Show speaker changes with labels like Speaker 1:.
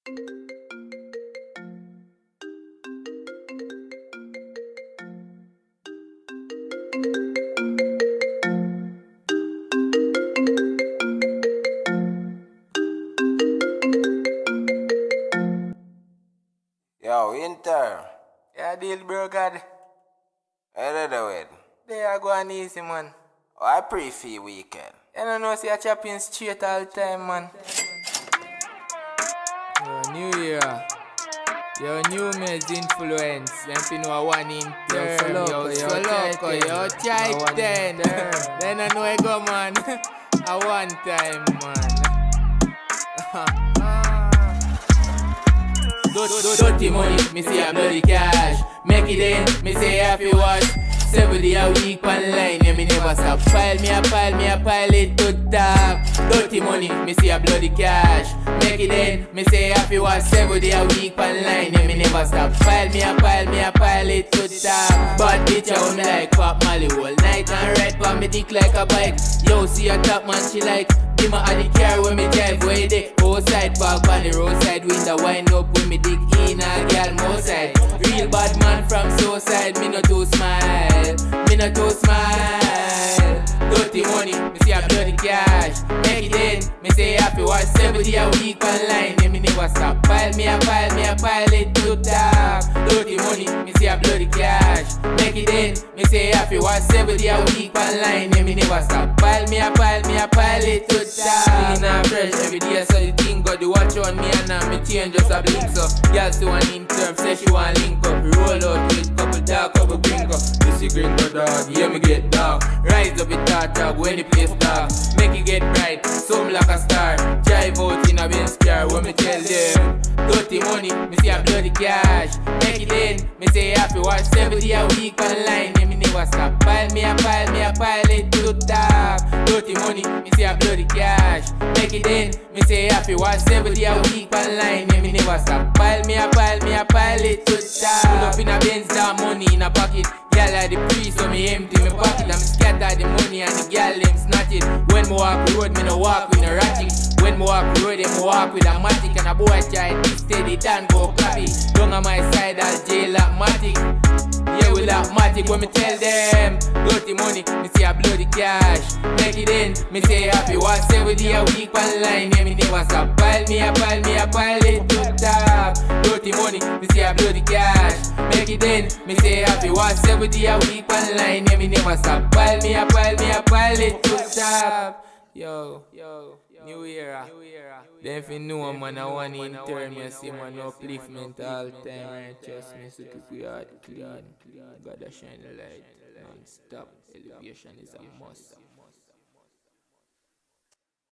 Speaker 1: Yo, InTurm.
Speaker 2: Yeah, deal, bro, God.
Speaker 1: How you doing?
Speaker 2: They are going easy, man.
Speaker 1: Oh, I pre-fee weekend.
Speaker 2: You don't know, see, I chopping straight all the time, man. Yo, New Year. Yo, new meds influence. Them fi know one InTurm. Yo, so loco, yo, try 10. Then I know I go, man. A one time, man. Dirty money, me say a bloody cash. Make it in, me say happy watch. 70 a week online, yeah, me never stop. Pile it to top. Dirty money, me say a bloody cash. Make it in, me say happy watch. 70 a week online, yeah, me never stop. Pile it to top. Bad bitch, I want me like pop Molly all night and ride for me dick like a bike. Yo, see a top man, she like. Give me a the car when me drive way there. Outside park on the roadside, window wind up with me dick in a girl more side. Real bad man from south side, me no too smile. Me no too smile. Dirty money, me see a bloody cash. Make it in, me say happy watch 70 a week online, yeah, me never stop. Pile it to top. Dirty money, me see a bloody cash. Make it in, me say happy watch 70 a week online, yeah, me never stop. Pile it to top. Clean and fresh every day, so the thing got the watch on me and now me change just a blink. So girl see one InTurm, say she want link up. Roll out with couple dark, couple gringo. This is gringo dog, yeah me get dark. Rise up in talk when the place dark. Make it get bright, some like a star. Drive out in a Benz car when me tell them. Dirty money, me see a bloody cash. Make it in, me say happy watch 70 a week online, yeah me never stop. Pile it to top. Dirty money, me say a bloody cash. Make it in, me say happy watch 70 a week online, yeah me never stop. Pile it to top. Pull up in a Benz, that money in a pocket. Girl like the priest, so me empty me pocket. I'm scatter the money and the girl them snatch it. When me walk the road, me no walk with no ratchet. When me walk the road, me walk with a matic. And a boy try to steady down go copy. Don't on my side, I'll jail like matic. Yeah, we like matic when me tell them. Dirty money, me say a bloody cash. Make it in, me say happy watch 70 a week online, yeah me never stop. Pile it to top. Dirty money, me say a bloody cash. Make it in, me say happy watch 70 a week online, yeah me never stop. Pile it to top. Yo, New Era. Then if you know man, I want InTurm, you see man, no upliftment all the time, right? Trust me, so keep your heart clean. Gotta shine the light, non-stop. Elevation is a must.